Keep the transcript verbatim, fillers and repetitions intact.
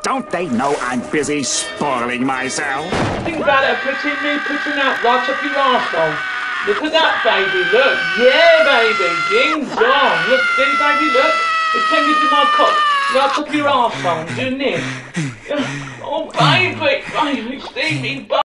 Don't they know I'm busy spoiling myself? Think about it, putting me putting that right up your arsehole. Look at that, baby, look. Yeah, baby, ding dong. Look, see, baby, look. It's tending to my cock. Right up your arsehole, doing this. Oh, baby, baby, Stevie,